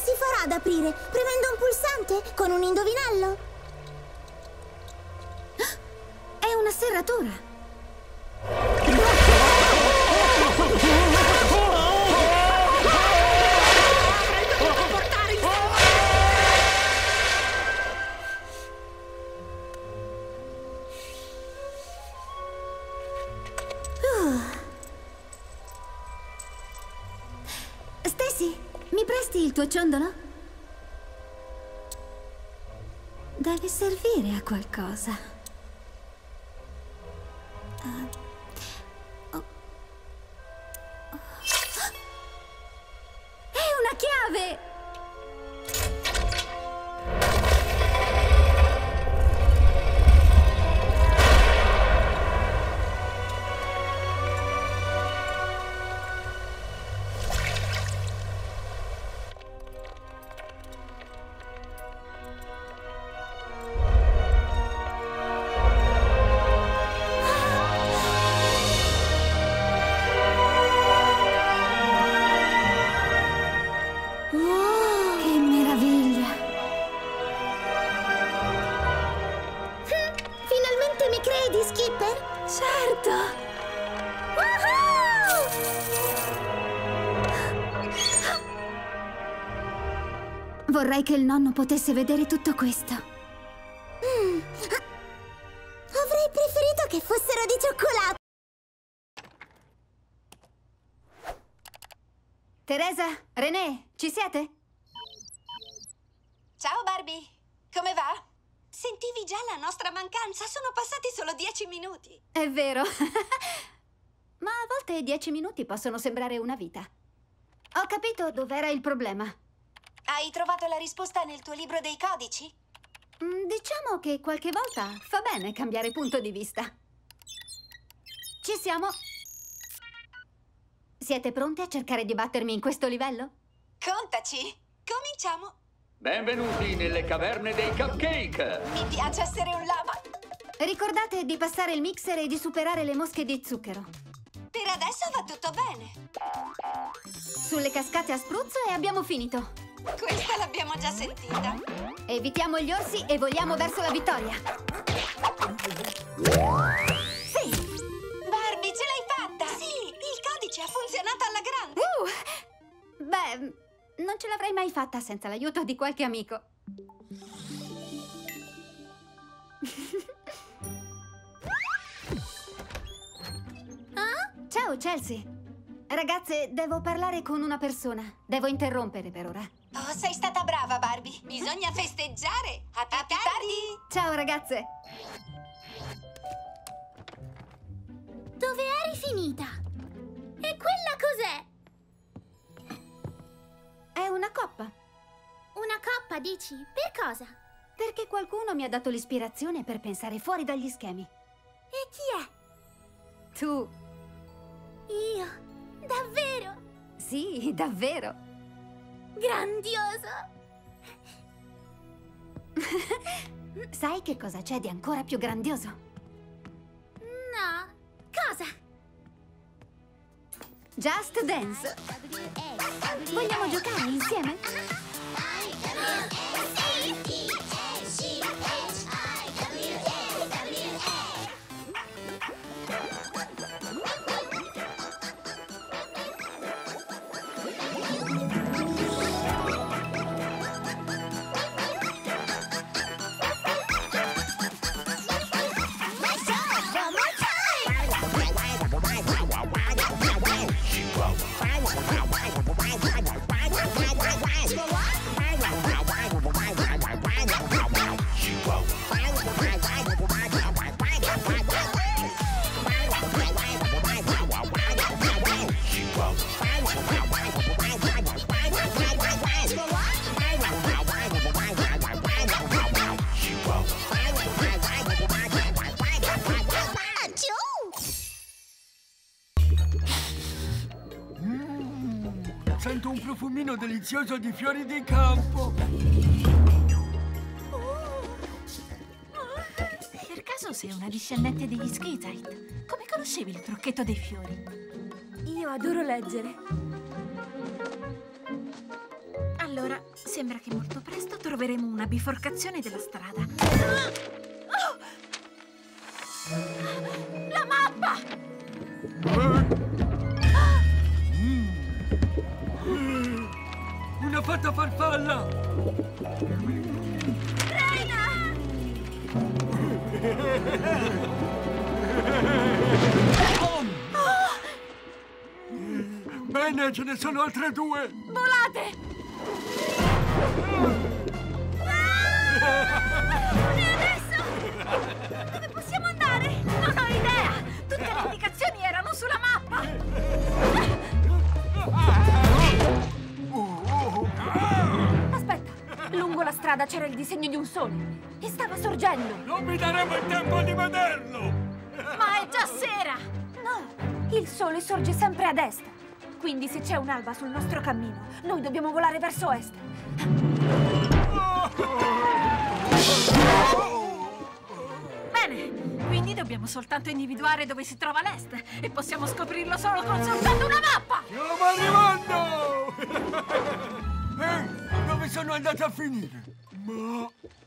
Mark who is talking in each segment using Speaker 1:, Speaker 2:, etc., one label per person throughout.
Speaker 1: si farà ad aprire? Premendo un pulsante? Con un indovinello?
Speaker 2: È una serratura.
Speaker 1: Stacy,
Speaker 2: Mi presti il tuo ciondolo? Deve servire a qualcosa. È una chiave! Che meraviglia!
Speaker 1: finalmente mi credi, Skipper?
Speaker 2: Certo! Vorrei che il nonno potesse vedere tutto questo.
Speaker 1: Avrei preferito che fossero di cioccolato.
Speaker 2: Teresa, René, ci siete?
Speaker 3: Ciao Barbie, come va? Sentivi già la nostra mancanza? Sono passati solo 10 minuti.
Speaker 2: È vero. Ma a volte 10 minuti possono sembrare una vita. Ho capito dov'era il problema.
Speaker 3: Hai trovato la risposta nel tuo libro dei codici?
Speaker 2: Diciamo che qualche volta fa bene cambiare punto di vista. Ci siamo. Siete pronti a cercare di battermi in questo livello?
Speaker 3: Contaci! Cominciamo!
Speaker 4: Benvenuti nelle caverne dei cupcake!
Speaker 3: Mi piace essere un lama!
Speaker 2: Ricordate di passare il mixer e di superare le mosche di zucchero.
Speaker 3: Per adesso va tutto bene.
Speaker 2: Sulle cascate a spruzzo e abbiamo finito.
Speaker 3: Questa l'abbiamo già sentita.
Speaker 2: Evitiamo gli orsi e voliamo verso la vittoria. Sì!
Speaker 3: Barbie, ce l'hai fatta! Sì, il codice ha funzionato alla grande!
Speaker 2: Beh, non ce l'avrei mai fatta senza l'aiuto di qualche amico. Ciao, Chelsea. Ragazze, devo parlare con una persona. Devo interrompere per ora.
Speaker 3: Oh, sei stata brava, Barbie. Bisogna festeggiare. A più tardi!
Speaker 2: Ciao, ragazze.
Speaker 1: Dove eri finita? E quella cos'è?
Speaker 2: È una coppa.
Speaker 1: Una coppa, dici? Per cosa?
Speaker 2: Perché qualcuno mi ha dato l'ispirazione per pensare fuori dagli schemi.
Speaker 1: E chi è?
Speaker 2: Tu.
Speaker 1: Io? Davvero?
Speaker 2: Sì, davvero.
Speaker 1: Grandioso!
Speaker 2: Sai che cosa c'è di ancora più grandioso?
Speaker 1: No. Cosa?
Speaker 2: Just Dance. Vogliamo giocare insieme?
Speaker 5: Sento un profumino delizioso di fiori di campo.
Speaker 6: Per caso sei una discendente degli Skeezite? Come conoscevi il trucchetto dei fiori?
Speaker 7: Io adoro leggere.
Speaker 6: Allora, sembra che molto presto troveremo una biforcazione della strada. La mappa!
Speaker 5: Una fatta farfalla!
Speaker 6: Reina!
Speaker 5: Bene, ce ne sono altre 2!
Speaker 6: Volate! E adesso? Dove possiamo andare? Non ho idea! Tutte le indicazioni erano sulla mappa! Aspetta! Lungo la strada c'era il disegno di un sole e stava sorgendo!
Speaker 5: Non mi daremo il tempo di vederlo!
Speaker 6: Ma è già sera! No! Il sole sorge sempre ad est. Quindi se c'è un'alba sul nostro cammino, noi dobbiamo volare verso est. Bene, quindi dobbiamo soltanto individuare dove si trova l'est e possiamo scoprirlo solo consultando una mappa!
Speaker 5: Stiamo arrivando! Ehi, dove sono andato a finire? Ma...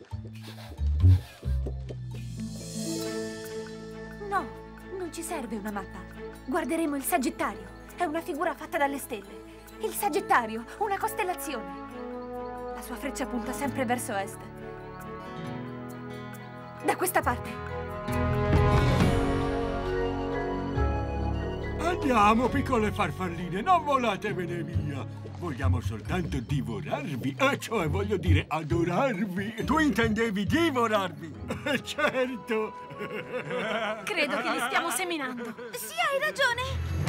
Speaker 6: No, non ci serve una mappa. Guarderemo il Sagittario. È una figura fatta dalle stelle. Il Sagittario, una costellazione. La sua freccia punta sempre verso est. Da questa parte.
Speaker 5: Andiamo, piccole farfalline, non volatevene via. Vogliamo soltanto divorarvi, cioè voglio dire adorarvi. Tu intendevi divorarvi? Certo.
Speaker 6: Credo che li stiamo seminando.
Speaker 1: Sì, hai ragione!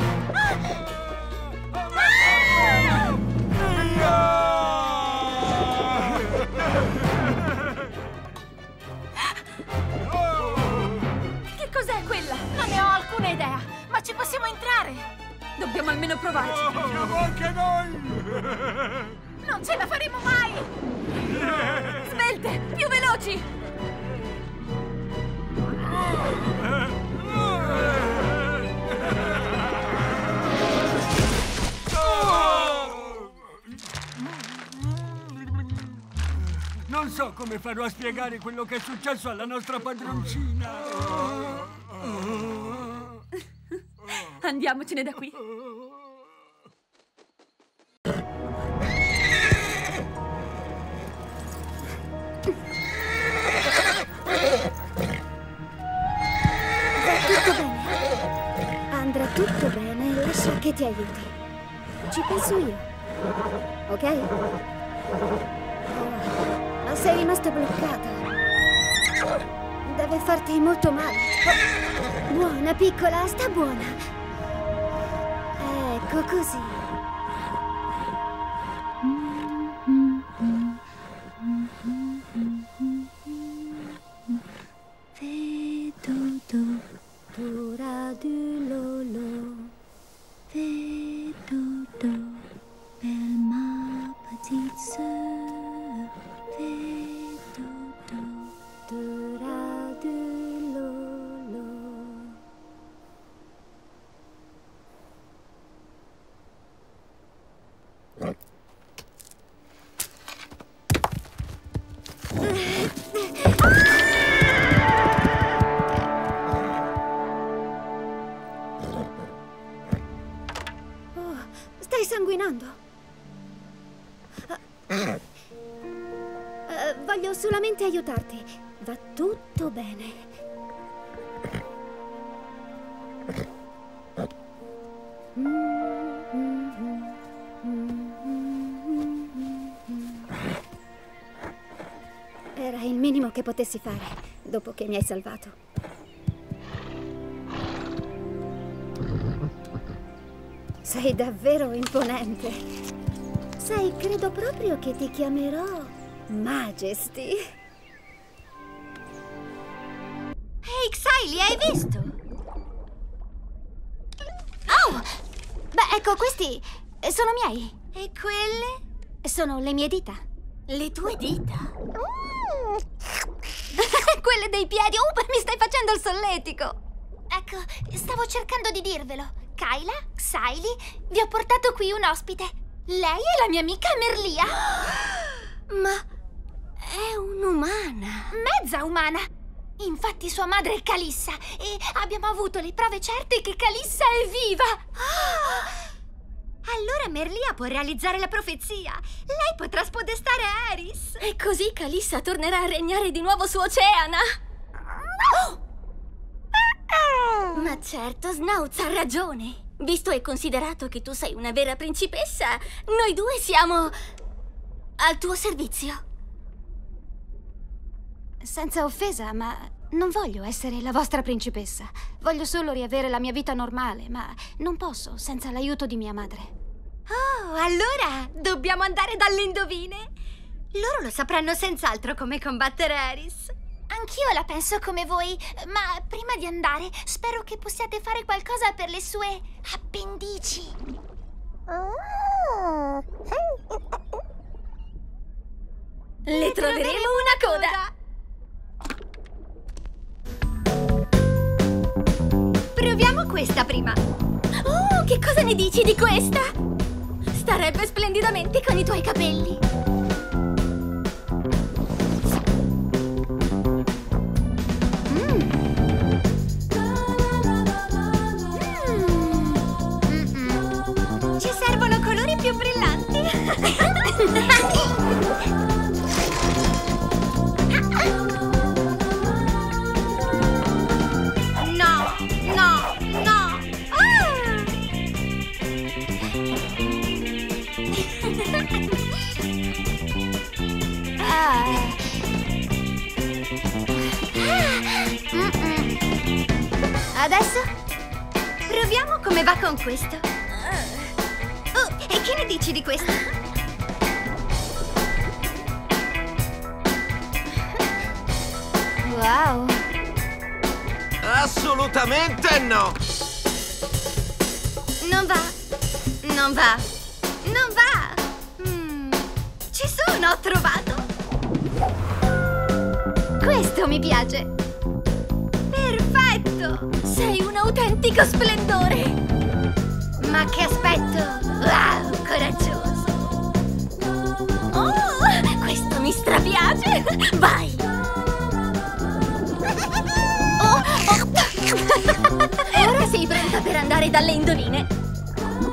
Speaker 6: Che cos'è quella? Non ne ho alcuna idea, ma ci possiamo entrare. Dobbiamo almeno provarci.
Speaker 5: Siamo anche noi!
Speaker 6: Non ce la faremo mai! Svelte, più veloci!
Speaker 5: Non so come farò a spiegare quello che è successo alla nostra padroncina.
Speaker 6: Andiamocene da qui.
Speaker 1: Tutto bene. Andrà tutto bene, lascia che ti aiuti. Ci penso io. Ok? Ma sei rimasta bloccata. Deve farti molto male. Buona, piccola, sta buona. Ecco così. Vedo dura du lolo. Vedo bel ma petite sœur. Vedo dura du lolo. Stai sanguinando. Voglio solamente aiutarti. Va tutto bene. Era il minimo che potessi fare dopo che mi hai salvato. Sei davvero imponente. Sai, credo proprio che ti chiamerò Majesty.
Speaker 3: Ehi, Xylie, hai visto?
Speaker 1: Oh! Beh, ecco, questi sono miei.
Speaker 3: E quelle?
Speaker 1: Sono le mie dita.
Speaker 3: Le tue dita?
Speaker 1: Quelle dei piedi. Mi stai facendo il solletico.
Speaker 3: Ecco, stavo cercando di dirvelo. Kyla, Xylie, vi ho portato qui un ospite.
Speaker 6: Lei è la mia amica Merlia.
Speaker 3: Ma è un'umana.
Speaker 6: Mezza umana. Infatti sua madre è Calissa e abbiamo avuto le prove certe che Calissa è viva.
Speaker 3: Allora Merlia può realizzare la profezia. Lei potrà spodestare Aeris.
Speaker 7: E così Calissa tornerà a regnare di nuovo su Oceana. Ma certo, Snout ha ragione. Visto e considerato che tu sei una vera principessa, noi due siamo al tuo servizio.
Speaker 2: Senza offesa, ma non voglio essere la vostra principessa. Voglio solo riavere la mia vita normale, ma non posso senza l'aiuto di mia madre.
Speaker 3: Oh, allora dobbiamo andare dalle indovine. Loro lo sapranno senz'altro come combattere Aeris.
Speaker 6: Anch'io la penso come voi, ma prima di andare spero che possiate fare qualcosa per le sue appendici.
Speaker 7: Le troveremo una coda.
Speaker 3: Proviamo questa prima.
Speaker 7: Oh, che cosa ne dici di questa? Starebbe splendidamente con i tuoi capelli.
Speaker 3: Ci servono colori più brillanti. No, no, no.
Speaker 2: Adesso?
Speaker 3: Proviamo come va con questo. Oh, e che ne dici di questo?
Speaker 2: Wow!
Speaker 8: Assolutamente no!
Speaker 3: Non va, non va, non va. Ci sono, ho trovato.
Speaker 2: Questo mi piace!
Speaker 3: Perfetto!
Speaker 7: Sei un autentico splendore.
Speaker 3: Ma che aspetto! Wow, coraggioso!
Speaker 7: Oh, questo mi strapiace. Vai. Ora sei pronta per andare dalle indovine?